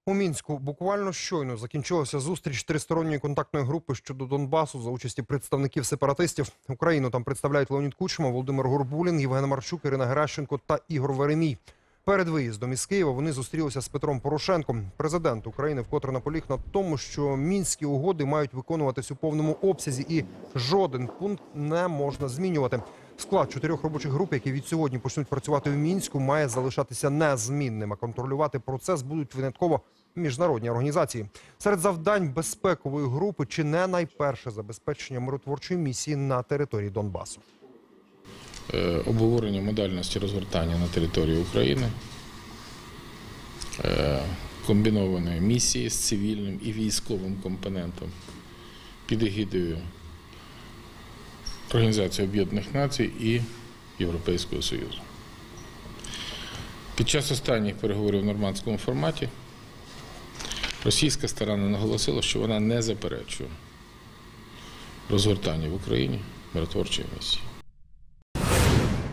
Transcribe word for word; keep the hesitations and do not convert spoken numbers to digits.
У Мінську буквально щойно закінчилася зустріч тристоронньої контактної групи щодо Донбасу за участі представників сепаратистів. Україну там представляють Леонід Кучма, Володимир Горбулін, Євген Марчук, Ірина Геращенко та Ігор Веремій. Перед виїздом із Києва вони зустрілися з Петром Порошенком. Президент України вкотре наполіг на тому, що мінські угоди мають виконуватись у повному обсязі і жоден пункт не можна змінювати. Склад чотирьох робочих груп, які від сьогодні почнуть працювати у Мінську, має залишатися незмінним, а контролювати процес будуть винятково міжнародні організації. Серед завдань безпекової групи чи не найперше забезпечення миротворчої місії на території Донбасу. Обговорення модальності розгортання на території України, комбінованої місії з цивільним і військовим компонентом під егідою Організації Об'єднаних Націй і Європейського Союзу. Під час останніх переговорів в нормандському форматі російська сторона наголосила, що вона не заперечує розгортання в Україні миротворчої місії.